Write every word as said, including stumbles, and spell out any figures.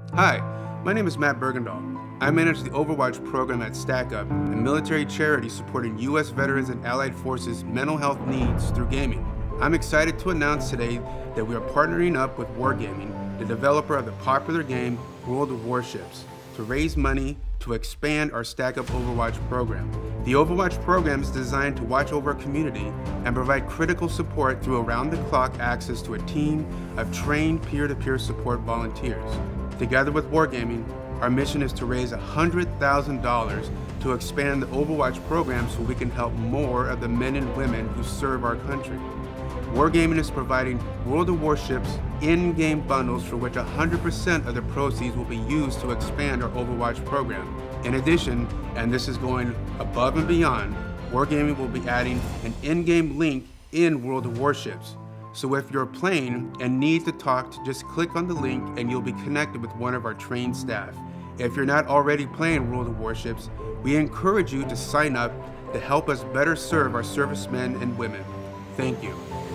Hi, my name is Matt Bergendahl. I manage the Overwatch program at StackUp, a military charity supporting U S veterans and allied forces' mental health needs through gaming. I'm excited to announce today that we are partnering up with Wargaming, the developer of the popular game World of Warships, to raise money to expand our StackUp Overwatch program. The Overwatch program is designed to watch over a community and provide critical support through around-the-clock access to a team of trained peer-to-peer support volunteers. Together with Wargaming, our mission is to raise one hundred thousand dollars to expand the Overwatch program so we can help more of the men and women who serve our country. Wargaming is providing World of Warships in-game bundles for which one hundred percent of the proceeds will be used to expand our Overwatch program. In addition, and this is going above and beyond, Wargaming will be adding an in-game link in World of Warships. So if you're playing and need to talk, to just click on the link and you'll be connected with one of our trained staff. If you're not already playing World of Warships, we encourage you to sign up to help us better serve our servicemen and women. Thank you.